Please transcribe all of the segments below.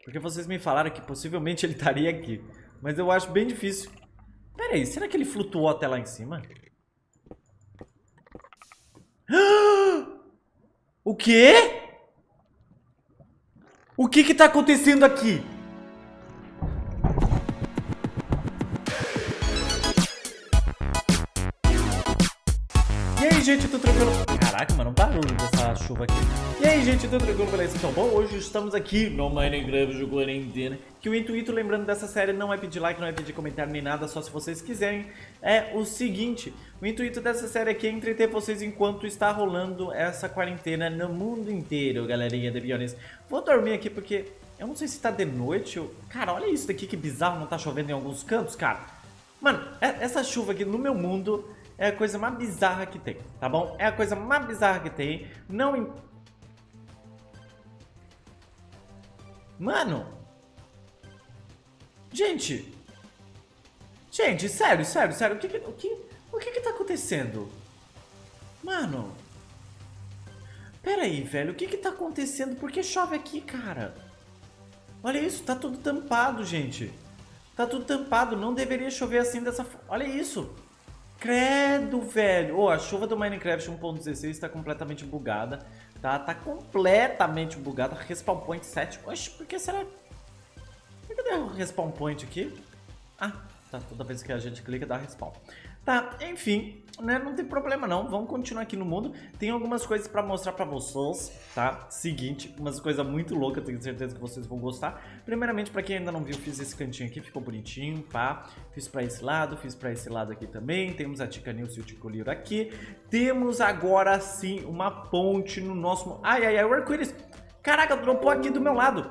Porque vocês me falaram que possivelmente ele estaria aqui. Mas eu acho bem difícil. Pera aí, será que ele flutuou até lá em cima? O quê? O que que tá acontecendo aqui? E aí, gente, tudo tranquilo? Caraca, mano, um barulho dessa chuva aqui. E aí, gente, tudo tranquilo, beleza? Então, bom, hoje estamos aqui no Minecraft de quarentena. Que o intuito, lembrando dessa série, não é pedir like, não é pedir comentário nem nada, só se vocês quiserem. É o seguinte, o intuito dessa série aqui é entreter vocês enquanto está rolando essa quarentena no mundo inteiro, galerinha de Bionis. Vou dormir aqui porque eu não sei se tá de noite ou... Cara, olha isso daqui, que bizarro, não tá chovendo em alguns cantos, cara. Mano, essa chuva aqui no meu mundo... é a coisa mais bizarra que tem, tá bom? É a coisa mais bizarra que tem. Não... Mano! Gente! Gente, sério. O que tá acontecendo? Mano! Pera aí, velho. O que tá acontecendo? Por que chove aqui, cara? Olha isso, tá tudo tampado, gente. Tá tudo tampado. Não deveria chover assim dessa forma. Olha isso! Credo, velho. Oh, a chuva do Minecraft 1.16 está completamente bugada. Tá completamente bugada. Respawn point 7. Oxe, por que será? Por que deu respawn point aqui? Ah, tá. Toda vez que a gente clica dá respawn. Tá, enfim, né? Não tem problema não. Vamos continuar aqui no mundo. Tem algumas coisas pra mostrar pra vocês, tá? Seguinte, umas coisas muito loucas. Tenho certeza que vocês vão gostar. Primeiramente, pra quem ainda não viu, fiz esse cantinho aqui. Ficou bonitinho, pá. Fiz pra esse lado, fiz pra esse lado aqui também. Temos a Tica Nilce e o Tico Liro aqui. Temos agora sim uma ponte no nosso... Ai, o arco-íris. Caraca, dropou aqui do meu lado.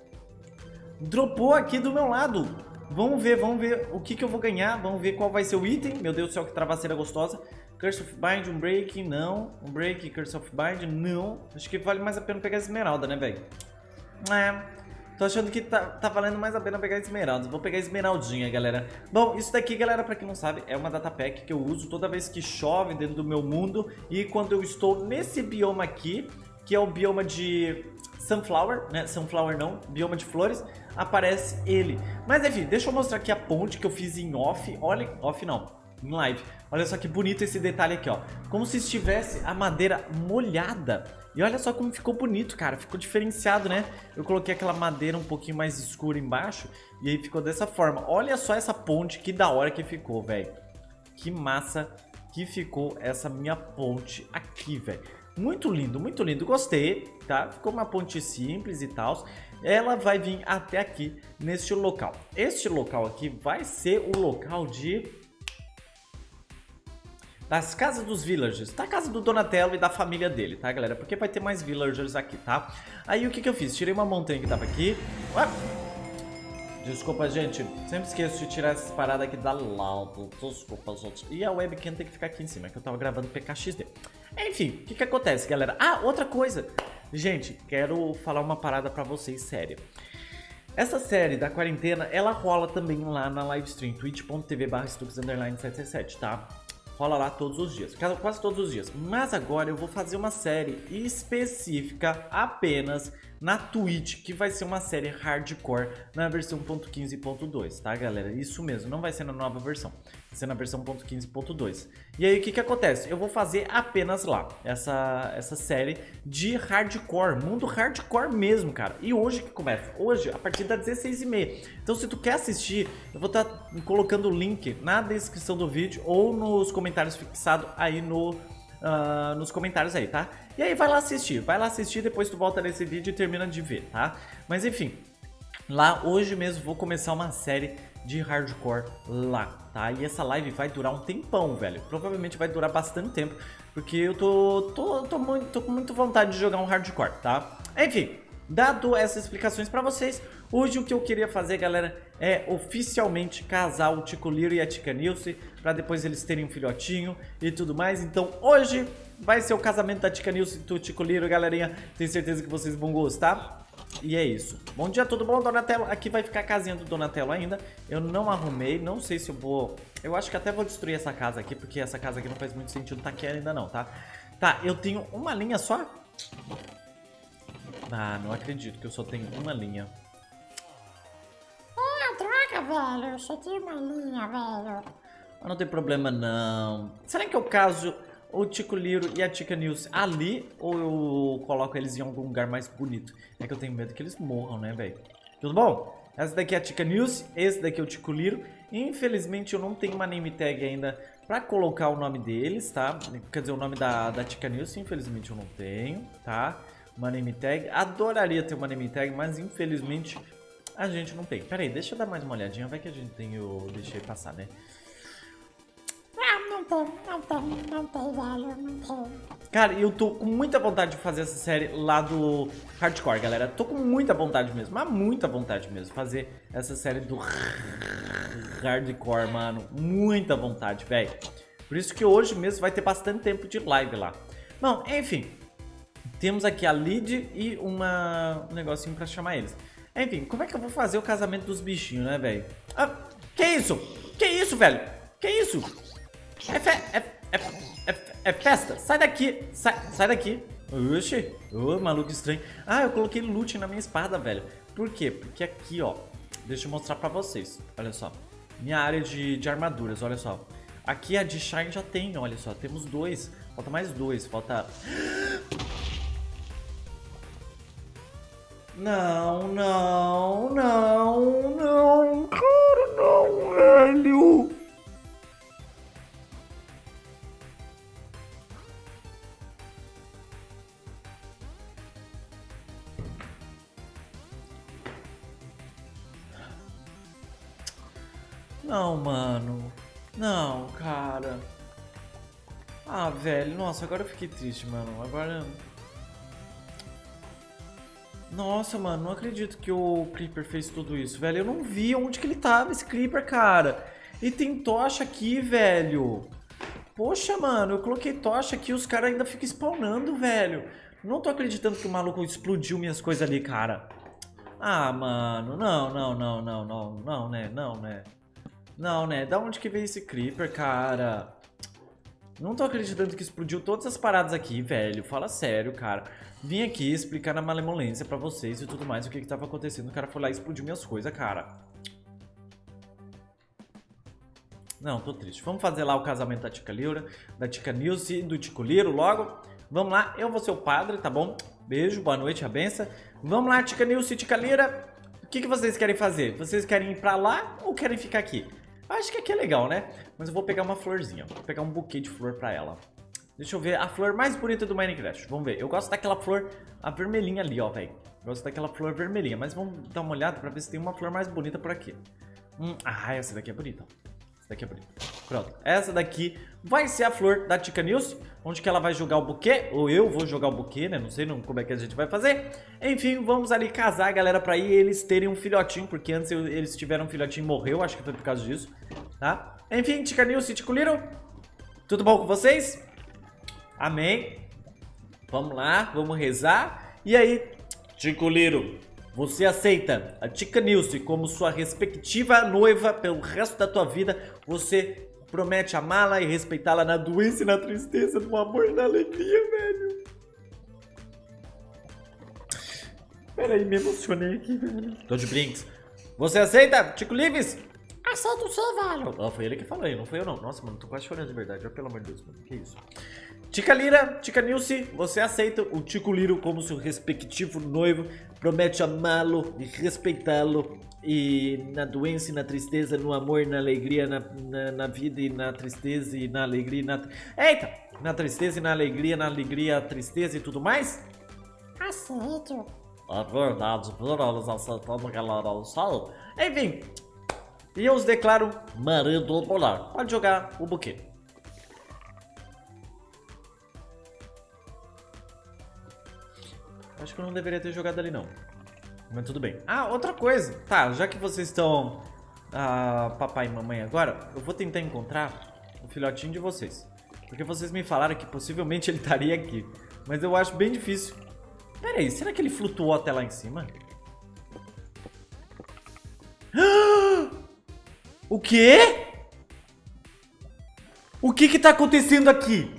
Dropou aqui do meu lado. Vamos ver o que eu vou ganhar. Vamos ver qual vai ser o item. Meu Deus do céu, que travasseira gostosa. Curse of Bind, um break, não. Um break, Curse of Bind, não. Acho que vale mais a pena pegar a esmeralda, né, velho? Tô achando que tá valendo mais a pena pegar a esmeralda. Vou pegar a esmeraldinha, galera. Bom, isso daqui, galera, pra quem não sabe, é uma data pack que eu uso toda vez que chove dentro do meu mundo. E quando eu estou nesse bioma aqui, que é o bioma de... Sunflower, né? Sunflower não, bioma de flores, aparece ele. Mas enfim, deixa eu mostrar aqui a ponte que eu fiz em off. Olha, off não, em live. Olha só que bonito esse detalhe aqui, ó. Como se estivesse a madeira molhada. E olha só como ficou bonito, cara. Ficou diferenciado, né? Eu coloquei aquela madeira um pouquinho mais escura embaixo e aí ficou dessa forma. Olha só essa ponte, que da hora que ficou, velho. Que massa que ficou essa minha ponte aqui, velho. Muito lindo, gostei, tá? Ficou uma ponte simples e tal. Ela vai vir até aqui, neste local. Este local aqui vai ser o local das casas dos villagers, da casa do Donatello e da família dele, tá, galera? Porque vai ter mais villagers aqui, tá? Aí o que eu fiz? Tirei uma montanha que tava aqui. Desculpa, gente. Sempre esqueço de tirar essas paradas aqui da lado. Desculpa, gente. E a webcam tem que ficar aqui em cima, que eu tava gravando PKXD. Enfim, o que acontece, galera? Ah, outra coisa. Gente, quero falar uma parada pra vocês, séria. Essa série da quarentena, ela rola também lá na livestream, twitch.tv/stux_777, tá? Rola lá todos os dias, quase todos os dias. Mas agora eu vou fazer uma série específica apenas na Twitch, que vai ser uma série hardcore na versão 1.15.2, tá, galera? Isso mesmo, não vai ser na nova versão, vai ser na versão 1.15.2. E aí o que acontece? Eu vou fazer apenas lá essa série de hardcore, mundo hardcore mesmo, cara. E hoje que começa? Hoje, a partir das 16h30. Então se tu quer assistir, eu vou estar colocando o link na descrição do vídeo ou nos comentários fixados aí nos comentários aí, tá? E aí vai lá assistir, depois tu volta nesse vídeo e termina de ver, tá? Mas enfim, lá hoje mesmo vou começar uma série de hardcore lá, tá? E essa live vai durar um tempão, velho. Provavelmente vai durar bastante tempo, porque eu tô com muita vontade de jogar um hardcore, tá? Enfim, dado essas explicações pra vocês, hoje o que eu queria fazer, galera, é oficialmente casar o Tico Liro e a Tica Nilce, pra depois eles terem um filhotinho e tudo mais. Então hoje vai ser o casamento da Tica Nilce e do Tico Liro, galerinha. Tenho certeza que vocês vão gostar. E é isso. Bom dia, tudo bom, Donatello? Aqui vai ficar a casinha do Donatello ainda. Eu não arrumei, não sei se eu vou... Eu acho que até vou destruir essa casa aqui, porque essa casa aqui não faz muito sentido tá aqui ainda não, tá? Tá, eu tenho uma linha só? Ah, não acredito que eu só tenho uma linha. Caraca, velho, eu só tenho uma linha, velho. Não tem problema não. Será que eu caso o Tico Liro e a Tica Nilce ali ou eu coloco eles em algum lugar mais bonito? É que eu tenho medo que eles morram, né, velho? Tudo bom? Essa daqui é a Tica Nilce, esse daqui é o Tico Liro. Infelizmente eu não tenho uma name tag ainda pra colocar o nome deles, tá? Quer dizer, o nome da Tica Nilce, infelizmente eu não tenho, tá? Uma name tag. Adoraria ter uma name tag, mas infelizmente a gente não tem. Pera aí, deixa eu dar mais uma olhadinha, vai que a gente tem o... Deixei passar, né? Não tem, velho, não tem. Cara, eu tô com muita vontade de fazer essa série lá do Hardcore, galera. Tô com muita vontade mesmo, mas muita vontade mesmo. Fazer essa série do Hardcore, mano. Muita vontade, velho. Por isso que hoje mesmo vai ter bastante tempo de live lá. Bom, enfim. Temos aqui a Lid e um negocinho pra chamar eles. Enfim, como é que eu vou fazer o casamento dos bichinhos, né, velho? Ah, que isso? Que isso, velho? Que isso? É festa? Sai daqui! Sai daqui! Oxi! Ô, maluco estranho. Ah, eu coloquei loot na minha espada, velho. Por quê? Porque aqui, ó. Deixa eu mostrar pra vocês. Olha só. Minha área de armaduras, olha só. Aqui a de Shine já tem, olha só. Temos 2. Falta mais 2. Falta... Não. Cara, não, velho. Não, mano. Não, cara. Ah, velho. Nossa, agora eu fiquei triste, mano. Agora... Nossa, mano. Não acredito que o Creeper fez tudo isso, velho. Eu não vi onde que ele tava, esse Creeper, cara. E tem tocha aqui, velho. Poxa, mano. Eu coloquei tocha aqui e os caras ainda ficam spawnando, velho. Não tô acreditando que o maluco explodiu minhas coisas ali, cara. Ah, mano. Não, né? Não, né? Da onde que veio esse Creeper, cara? Não tô acreditando que explodiu todas as paradas aqui, velho. Fala sério, cara. Vim aqui explicar na malemolência pra vocês e tudo mais o que que tava acontecendo. O cara foi lá e explodiu minhas coisas, cara. Não, tô triste. Vamos fazer lá o casamento da Tica Lira, da Tica Nilce e do Tico Liro logo. Vamos lá, eu vou ser o padre, tá bom? Beijo, boa noite, a benção. Vamos lá, Tica Nilce e Tica Lira. O que que vocês querem fazer? Vocês querem ir pra lá ou querem ficar aqui? Acho que aqui é legal, né? Mas eu vou pegar uma florzinha. Vou pegar um buquê de flor pra ela. Deixa eu ver a flor mais bonita do Minecraft. Vamos ver. Eu gosto daquela flor, a vermelhinha ali, ó, velho. Gosto daquela flor vermelhinha. Mas vamos dar uma olhada pra ver se tem uma flor mais bonita por aqui. Ah, essa daqui é bonita. Essa daqui é bonita. Pronto. Essa daqui vai ser a flor da Tica Nilce. Onde que ela vai jogar o buquê. Ou eu vou jogar o buquê, né? Não sei como é que a gente vai fazer. Enfim, vamos ali casar, galera, pra ir eles terem um filhotinho. Porque antes eles tiveram um filhotinho e morreu. Acho que foi por causa disso. Tá? Enfim, Tica Nilce e Tico Liro. Tudo bom com vocês? Amém. Vamos lá, vamos rezar. E aí, Tico Liro, você aceita a Tica Nilce como sua respectiva noiva pelo resto da tua vida? Você promete amá-la e respeitá-la na doença e na tristeza, no amor e na alegria, velho? Peraí, me emocionei aqui, velho. Tô de brinks. Você aceita, Tico Lives? Aceito sim, velho. Oh, foi ele que falou aí, não foi eu não. Nossa, mano, tô quase chorando de verdade. Pelo amor de Deus, mano. Que isso? Tica Lira, Tica Nilce, você aceita o Tico Liro como seu respectivo noivo? Promete amá-lo e respeitá-lo e na doença e na tristeza, no amor e na alegria, na vida e na tristeza e na alegria e na... Eita! Na tristeza e na alegria, tristeza e tudo mais? Aceito. É verdade, eles aceitando aquela oração. Enfim, e eu os declaro marido polar. Pode jogar o buquê. Acho que eu não deveria ter jogado ali não. Mas tudo bem. Ah, outra coisa. Tá, já que vocês estão papai e mamãe agora, eu vou tentar encontrar o filhotinho de vocês. Porque vocês me falaram que possivelmente ele estaria aqui. Mas eu acho bem difícil. Pera aí, será que ele flutuou até lá em cima? O quê? O que que tá acontecendo aqui?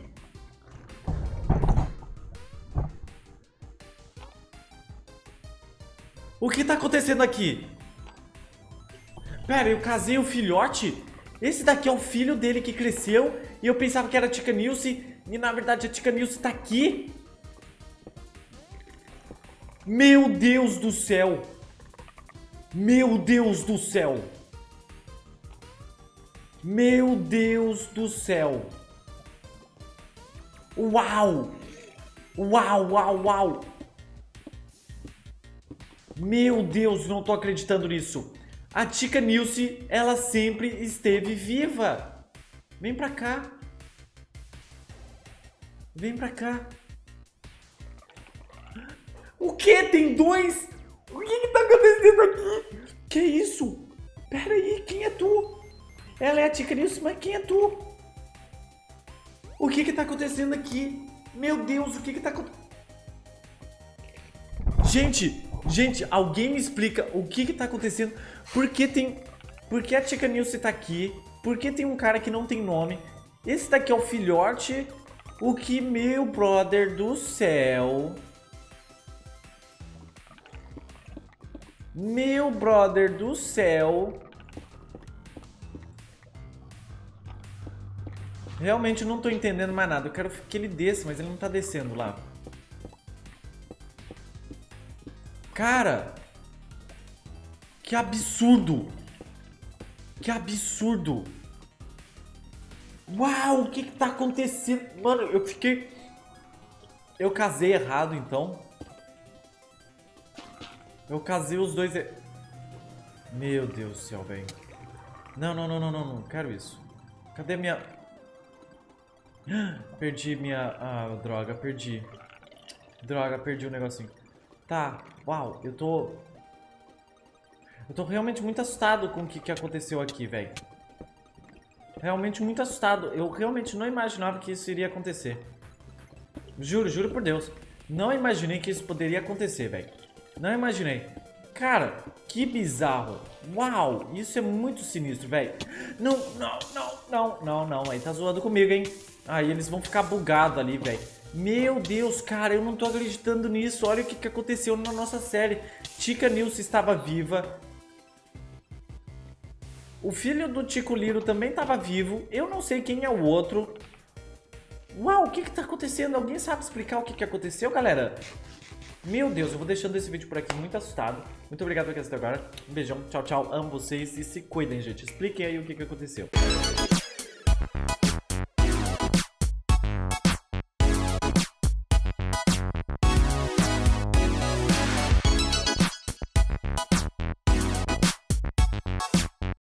O que tá acontecendo aqui? Pera, eu casei o filhote? Esse daqui é o filho dele que cresceu e eu pensava que era a Tica Nilce e na verdade a Tica Nilce tá aqui. Meu Deus do céu! Meu Deus do céu! Meu Deus do céu! Uau! Uau, uau, uau! Meu Deus, não tô acreditando nisso. A Tica Nilce, ela sempre esteve viva. Vem pra cá. Vem pra cá. O que? Tem dois? O que tá acontecendo aqui? Que isso? Pera aí, quem é tu? Ela é a Tica Nilce, mas quem é tu? O que tá acontecendo aqui? Meu Deus, o que tá acontecendo? Gente, alguém me explica o que tá acontecendo? Por que a Tica Nilce tá aqui? Por que tem um cara que não tem nome? Esse daqui é o filhote? O que, meu brother do céu? Meu brother do céu. Realmente não tô entendendo mais nada. Eu quero que ele desça, mas ele não tá descendo lá. Cara, que absurdo! Que absurdo! Uau, o que tá acontecendo? Mano, eu casei errado, então. Eu casei os dois... Meu Deus do céu, velho. Não quero isso. Cadê minha... Perdi minha... Ah, droga, perdi. Droga, perdi o negocinho. Tá, uau, eu tô realmente muito assustado com o que aconteceu aqui, velho. Realmente muito assustado. Eu realmente não imaginava que isso iria acontecer. Juro por Deus. Não imaginei que isso poderia acontecer, velho. Não imaginei. Cara, que bizarro. Uau, isso é muito sinistro, velho. Não. Aí tá zoando comigo, hein. Aí eles vão ficar bugados ali, velho. Meu Deus, cara, eu não tô acreditando nisso. Olha o que aconteceu na nossa série. Tica Nilce estava viva. O filho do Tico Liro também estava vivo. Eu não sei quem é o outro. Uau, o que tá acontecendo? Alguém sabe explicar o que aconteceu, galera? Meu Deus, eu vou deixando esse vídeo por aqui muito assustado. Muito obrigado por assistir agora. Um beijão, tchau, amo vocês e se cuidem, gente. Expliquem aí o que aconteceu.